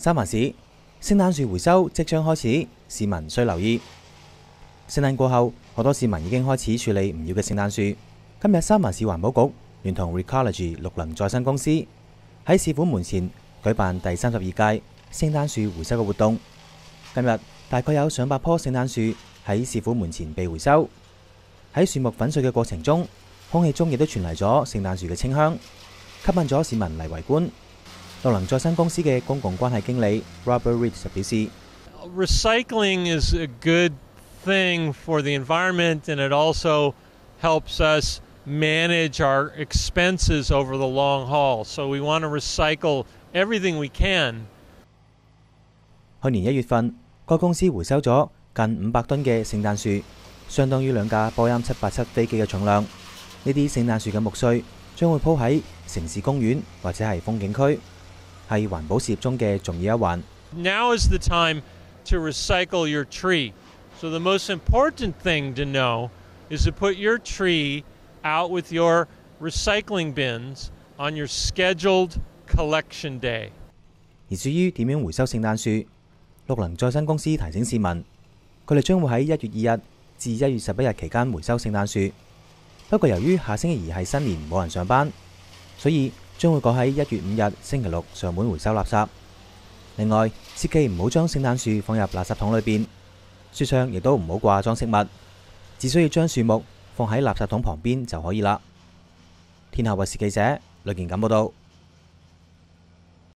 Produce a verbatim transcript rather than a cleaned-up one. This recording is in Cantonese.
三藩市聖誕樹回收即將開始，市民需留意。聖誕過後，好多市民已經開始處理唔要嘅聖誕樹。今日三藩市環保局聯同 Recology 綠能再生公司喺市府門前舉辦第三十二屆聖誕樹回收嘅活動。今日大概有上百棵聖誕樹喺市府門前被回收。喺樹木粉碎嘅過程中，空氣中亦都傳嚟咗聖誕樹嘅清香，吸引咗市民嚟圍觀。綠能再生公司嘅公共關係經理 Robert Reed 就表示 ：Recycling is a good thing for the environment, and it also helps us manage our expenses over the long haul. So we want to recycle everything we can. 去年一月份，該公司回收咗近五百噸嘅聖誕樹，相當於兩架波音七八七飛機嘅重量。呢啲聖誕樹嘅木碎將會鋪喺城市公園或者係風景區，係環保事業中嘅重要一環。 Now is the time to recycle your tree. So the most important thing to know is to put your tree out with your recycling bins on your scheduled collection day. 而至於點樣回收聖誕樹，綠能再生公司提醒市民，佢哋將會喺一月二日至一月十一日期間回收聖誕樹。不過由於下星期二係新年，冇人上班，所以將會改喺一月五日星期六上門回收垃圾。另外，切記唔好將聖誕樹放入垃圾桶裏邊，樹上亦都唔好掛裝飾物，只需要將樹木放喺垃圾桶旁邊就可以啦。天下衛視記者呂健錦報道。